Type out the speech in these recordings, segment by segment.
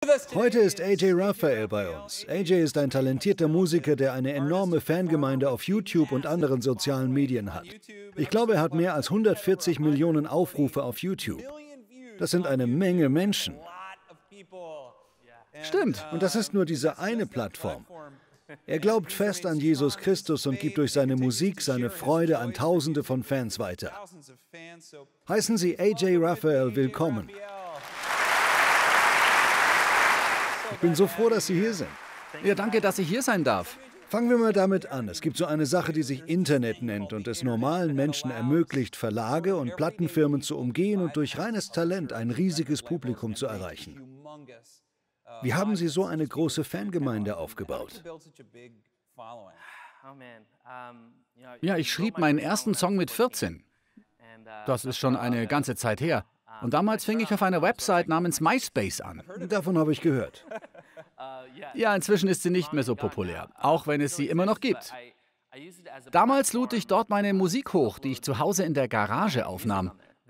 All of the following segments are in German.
Heute ist AJ Raphael bei uns. AJ ist ein talentierter Musiker, der eine enorme Fangemeinde auf YouTube und anderen sozialen Medien hat. Ich glaube, er hat mehr als 140 Millionen Aufrufe auf YouTube. Das sind eine Menge Menschen. Stimmt. Und das ist nur diese eine Plattform. Er glaubt fest an Jesus Christus und gibt durch seine Musik seine Freude an Tausende von Fans weiter. Heißen Sie AJ Raphael willkommen. Ich bin so froh, dass Sie hier sind. Ja, danke, dass ich hier sein darf. Fangen wir mal damit an. Es gibt so eine Sache, die sich Internet nennt und es normalen Menschen ermöglicht, Verlage und Plattenfirmen zu umgehen und durch reines Talent ein riesiges Publikum zu erreichen. Wie haben Sie so eine große Fangemeinde aufgebaut? Ja, ich schrieb meinen ersten Song mit 14. Das ist schon eine ganze Zeit her. Und damals fing ich auf einer Website namens MySpace an. Davon habe ich gehört. Ja, inzwischen ist sie nicht mehr so populär, auch wenn es sie immer noch gibt. Damals lud ich dort meine Musik hoch, die ich zu Hause in der Garage aufnahm.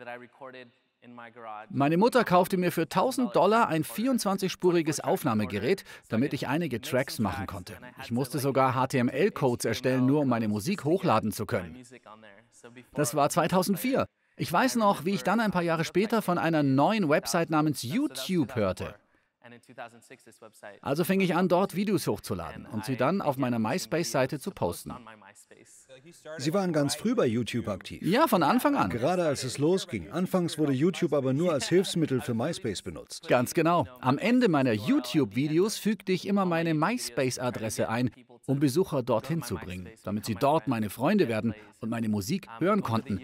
Meine Mutter kaufte mir für $1000 ein 24-spuriges Aufnahmegerät, damit ich einige Tracks machen konnte. Ich musste sogar HTML-Codes erstellen, nur um meine Musik hochladen zu können. Das war 2004. Ich weiß noch, wie ich dann ein paar Jahre später von einer neuen Website namens YouTube hörte. Also fing ich an, dort Videos hochzuladen und sie dann auf meiner MySpace-Seite zu posten. Sie waren ganz früh bei YouTube aktiv. Ja, von Anfang an. Gerade als es losging. Anfangs wurde YouTube aber nur als Hilfsmittel für MySpace benutzt. Ganz genau. Am Ende meiner YouTube-Videos fügte ich immer meine MySpace-Adresse ein, um Besucher dorthin zu bringen, damit sie dort meine Freunde werden und meine Musik hören konnten.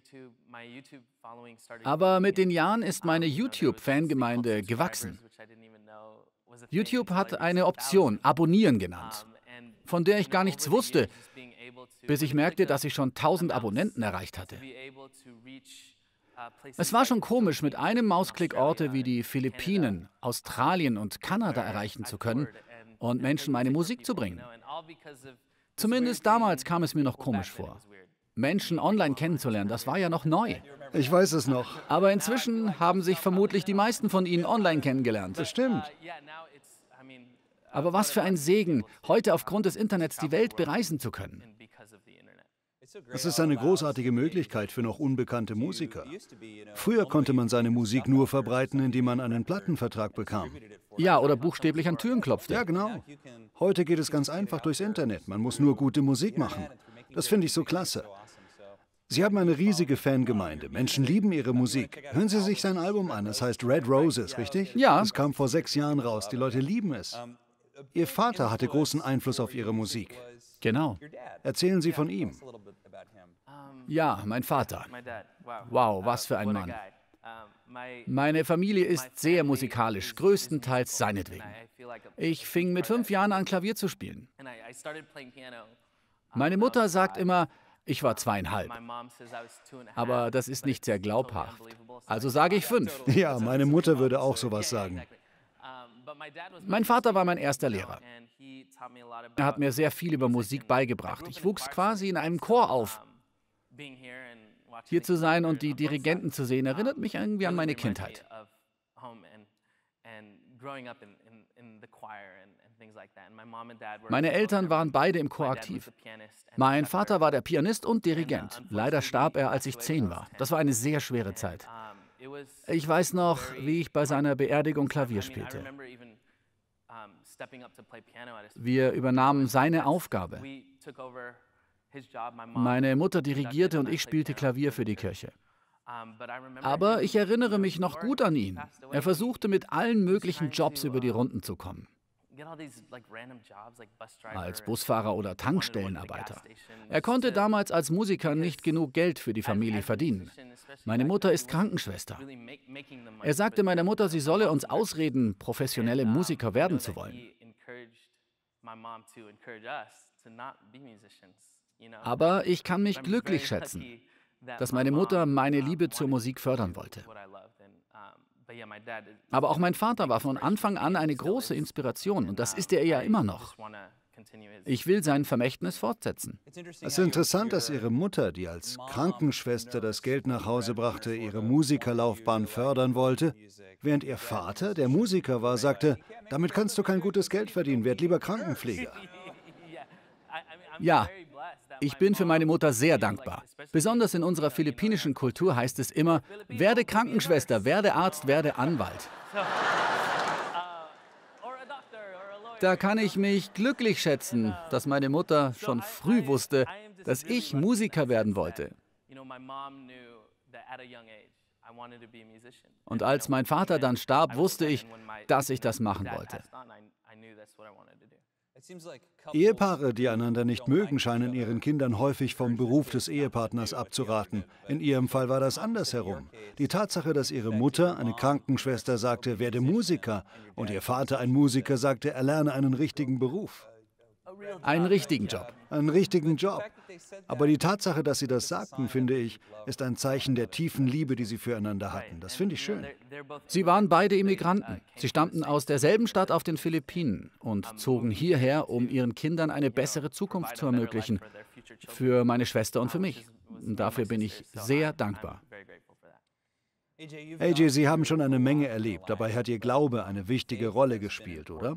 Aber mit den Jahren ist meine YouTube-Fangemeinde gewachsen. YouTube hat eine Option, Abonnieren genannt, von der ich gar nichts wusste, bis ich merkte, dass ich schon 1000 Abonnenten erreicht hatte. Es war schon komisch, mit einem Mausklick Orte wie die Philippinen, Australien und Kanada erreichen zu können und Menschen meine Musik zu bringen. Zumindest damals kam es mir noch komisch vor. Menschen online kennenzulernen, das war ja noch neu. Ich weiß es noch. Aber inzwischen haben sich vermutlich die meisten von Ihnen online kennengelernt. Das stimmt. Aber was für ein Segen, heute aufgrund des Internets die Welt bereisen zu können. Es ist eine großartige Möglichkeit für noch unbekannte Musiker. Früher konnte man seine Musik nur verbreiten, indem man einen Plattenvertrag bekam. Ja, oder buchstäblich an Türen klopfte. Ja, genau. Heute geht es ganz einfach durchs Internet. Man muss nur gute Musik machen. Das finde ich so klasse. Sie haben eine riesige Fangemeinde. Menschen lieben Ihre Musik. Hören Sie sich sein Album an. Es heißt Red Roses, richtig? Ja. Es kam vor 6 Jahren raus. Die Leute lieben es. Ihr Vater hatte großen Einfluss auf Ihre Musik. Genau. Erzählen Sie von ihm. Ja, mein Vater. Wow, was für ein Mann. Meine Familie ist sehr musikalisch, größtenteils seinetwegen. Ich fing mit 5 Jahren an, Klavier zu spielen. Meine Mutter sagt immer, ich war 2,5. Aber das ist nicht sehr glaubhaft. Also sage ich 5. Ja, meine Mutter würde auch sowas sagen. Mein Vater war mein erster Lehrer. Er hat mir sehr viel über Musik beigebracht. Ich wuchs quasi in einem Chor auf. Hier zu sein und die Dirigenten zu sehen, erinnert mich irgendwie an meine Kindheit. Meine Eltern waren beide im Chor aktiv. Mein Vater war der Pianist und Dirigent. Leider starb er, als ich 10 war. Das war eine sehr schwere Zeit. Ich weiß noch, wie ich bei seiner Beerdigung Klavier spielte. Wir übernahmen seine Aufgabe. Meine Mutter dirigierte und ich spielte Klavier für die Kirche. Aber ich erinnere mich noch gut an ihn. Er versuchte mit allen möglichen Jobs über die Runden zu kommen. Als Busfahrer oder Tankstellenarbeiter. Er konnte damals als Musiker nicht genug Geld für die Familie verdienen. Meine Mutter ist Krankenschwester. Er sagte meiner Mutter, sie solle uns ausreden, professionelle Musiker werden zu wollen. Aber ich kann mich glücklich schätzen, dass meine Mutter meine Liebe zur Musik fördern wollte. Aber auch mein Vater war von Anfang an eine große Inspiration und das ist er ja immer noch. Ich will sein Vermächtnis fortsetzen. Es ist interessant, dass Ihre Mutter, die als Krankenschwester das Geld nach Hause brachte, Ihre Musikerlaufbahn fördern wollte, während Ihr Vater, der Musiker war, sagte, damit kannst du kein gutes Geld verdienen, werd lieber Krankenpfleger. Ja, ich bin für meine Mutter sehr dankbar. Besonders in unserer philippinischen Kultur heißt es immer, werde Krankenschwester, werde Arzt, werde Anwalt. Da kann ich mich glücklich schätzen, dass meine Mutter schon früh wusste, dass ich Musiker werden wollte. Und als mein Vater dann starb, wusste ich, dass ich das machen wollte. Ehepaare, die einander nicht mögen, scheinen ihren Kindern häufig vom Beruf des Ehepartners abzuraten. In Ihrem Fall war das andersherum. Die Tatsache, dass Ihre Mutter, eine Krankenschwester, sagte, werde Musiker, und Ihr Vater, ein Musiker, sagte, erlerne einen richtigen Beruf. Einen richtigen Job. Einen richtigen Job. Aber die Tatsache, dass Sie das sagten, finde ich, ist ein Zeichen der tiefen Liebe, die Sie füreinander hatten. Das finde ich schön. Sie waren beide Immigranten. Sie stammten aus derselben Stadt auf den Philippinen und zogen hierher, um ihren Kindern eine bessere Zukunft zu ermöglichen. Für meine Schwester und für mich. Und dafür bin ich sehr dankbar. AJ, Sie haben schon eine Menge erlebt. Dabei hat Ihr Glaube eine wichtige Rolle gespielt, oder?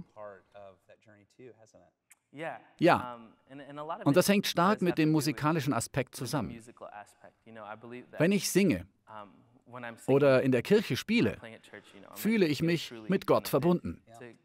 Ja, und das hängt stark mit dem musikalischen Aspekt zusammen. Wenn ich singe oder in der Kirche spiele, fühle ich mich mit Gott verbunden.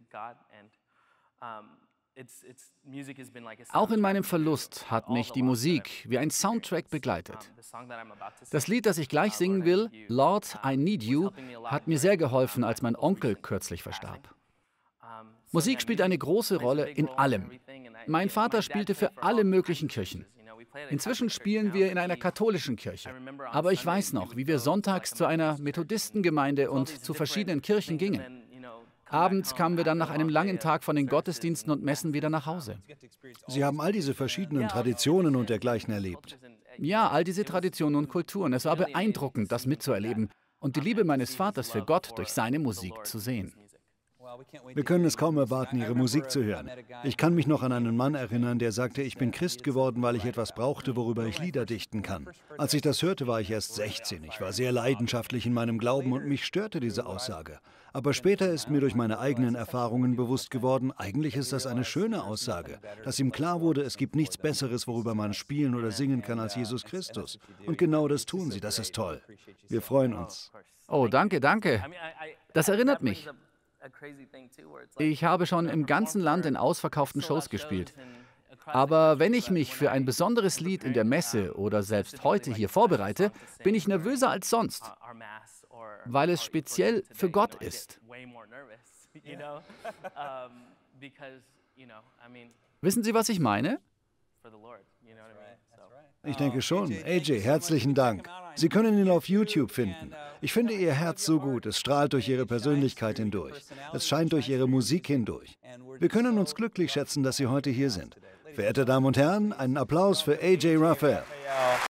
Auch in meinem Verlust hat mich die Musik wie ein Soundtrack begleitet. Das Lied, das ich gleich singen will, Lord, I Need You, hat mir sehr geholfen, als mein Onkel kürzlich verstarb. Musik spielt eine große Rolle in allem. Mein Vater spielte für alle möglichen Kirchen. Inzwischen spielen wir in einer katholischen Kirche. Aber ich weiß noch, wie wir sonntags zu einer Methodistengemeinde und zu verschiedenen Kirchen gingen. Abends kamen wir dann nach einem langen Tag von den Gottesdiensten und Messen wieder nach Hause. Sie haben all diese verschiedenen Traditionen und dergleichen erlebt. Ja, all diese Traditionen und Kulturen. Es war beeindruckend, das mitzuerleben und die Liebe meines Vaters für Gott durch seine Musik zu sehen. Wir können es kaum erwarten, Ihre Musik zu hören. Ich kann mich noch an einen Mann erinnern, der sagte, ich bin Christ geworden, weil ich etwas brauchte, worüber ich Lieder dichten kann. Als ich das hörte, war ich erst 16. Ich war sehr leidenschaftlich in meinem Glauben und mich störte diese Aussage. Aber später ist mir durch meine eigenen Erfahrungen bewusst geworden, eigentlich ist das eine schöne Aussage, dass ihm klar wurde, es gibt nichts Besseres, worüber man spielen oder singen kann als Jesus Christus. Und genau das tun Sie, das ist toll. Wir freuen uns. Oh, danke, danke. Das erinnert mich. Ich habe schon im ganzen Land in ausverkauften Shows gespielt. Aber wenn ich mich für ein besonderes Lied in der Messe oder selbst heute hier vorbereite, bin ich nervöser als sonst, weil es speziell für Gott ist. Wissen Sie, was ich meine? Ich denke schon. AJ, herzlichen Dank. Sie können ihn auf YouTube finden. Ich finde Ihr Herz so gut. Es strahlt durch Ihre Persönlichkeit hindurch. Es scheint durch Ihre Musik hindurch. Wir können uns glücklich schätzen, dass Sie heute hier sind. Verehrte Damen und Herren, einen Applaus für AJ Raphael.